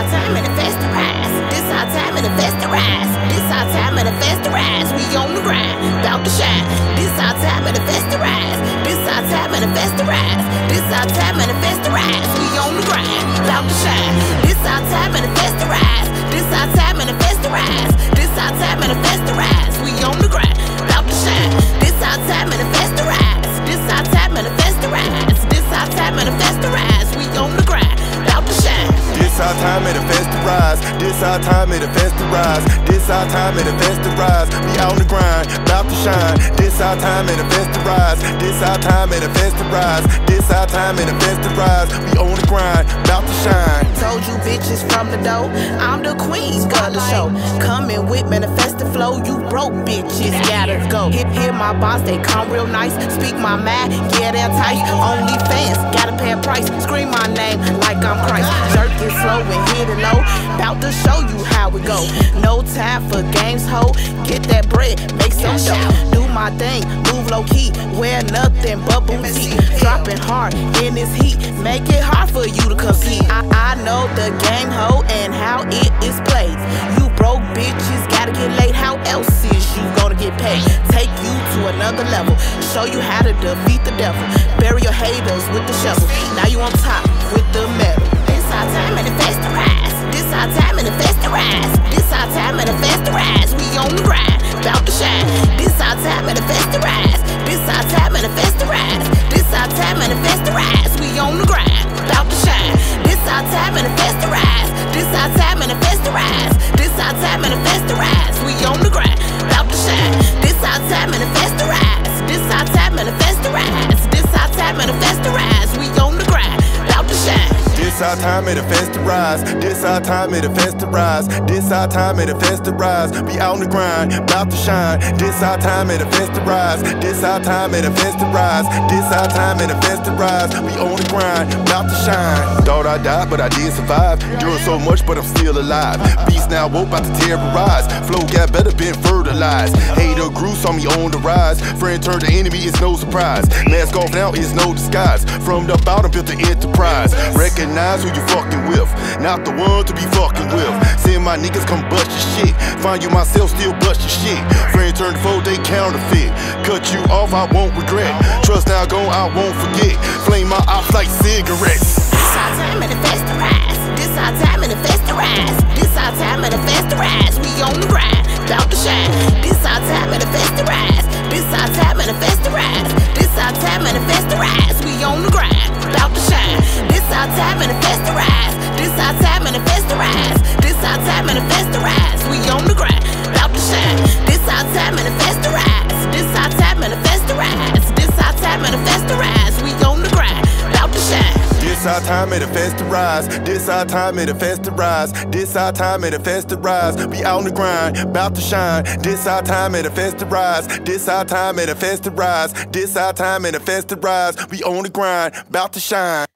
our time, manifest the rise. This our time, manifest the rise. This our time, manifest the rise. We on the grind, bout to shine. This our time, manifest the rise. This our time, manifest the rise. This our time, manifest the rise. We on the grind, bout to shine. This our time, manifest the rise. This our time, manifest the rise. This our time, manifest the rise. We on the grind, bout to shine. This our time, manifest the rise. This our time, manifest the rise. This our time, manifest the rise. We on the grind, bout to shine. This our time, manifest the rise. This our time, manifest the rise. This our time, manifest the rise. We on the grind, bout to shine. This our time, manifest the rise. This our time, manifest the rise. This our time, manifest the rise. We on the grind, bout to shine. Told you bitches from the door, I'm the queen of the show. Coming with manifest the flow, you broke bitches gotta go. Hear my boss, they come real nice. Speak my mind, get air tight. Only fans gotta pay a price. Scream my name like I'm Christ. Jerk it slow and hit it low. Bout to show you how we go. No time for games, ho. Get that bread, make some dough. Do my thing, move low key. Wear nothing but boutique. Dropping hard in this heat, make it hard for you to compete. I know the game, ho, and how it is played. You broke bitches gotta get laid. How else is you gonna get paid? Take you to another level. Show you how to defeat the devil. Bury your haters with the shovel. Now you on top with the medal. This our time, manifest the rise. This our time, manifest the rise. This our time, manifest the rise. We on the grind, bout to shine. This our time, manifest the rise. This our time, manifest the rise. This our time, manifest the rise. We on the grind, bout to shine. This our time, manifest the rise. This our time, manifest the rise. This our time, manifest the rise. We on the grind, bout to shine. This our time, manifest the rise. This our time, manifest the rise. This our time, manifest the rise. We on the grind, bout to shine. This our time, manifest the rise. This our time, manifest the rise. This our time, manifest the rise. We on the grind, bout to shine. This our time, manifest the rise. This our time, manifest the rise. This our time, manifest the rise. We on the grind, bout to shine. Thought I died, but I did survive. Doing so much, but I'm still alive. Beast now woke, about to terrorize. Flow got better, been fertilized. Hater grew, saw me on the rise. Friend turned to enemy, it's no surprise. Mask off now, it's no disguise. From the bottom, built the enterprise. Recognize who you fucking with, not the one to be fucking with. Send my niggas come bust your shit. Find you myself, still bust your shit. Friend turned foe, they counterfeit. Cut you off, I won't regret. Trust now gone, I won't forget. Flame my ops like cigarettes. This our time, manifest the rise. This our time, manifest the rise. This our time, manifest the rise. We on the grind, bout to shine. This our time, manifest the rise. This our time, manifest the rise. This our time, manifest the rise. We on the grind, bout to shine. This our time, manifest the rise. This our time, manifest the rise. This our time, manifest the rise. We on the grind, bout to shine. This our time, manifest the rise. This our time, manifest the rise. This our time, manifest the rise. We on the grind, bout to shine. This our time, manifest the rise. This our time, manifest the rise. This our time, manifest the rise. We on the grind, bout to shine. This our time, manifest the rise. This our time, manifest the rise. This our time, manifest the rise. We on the grind, bout to shine.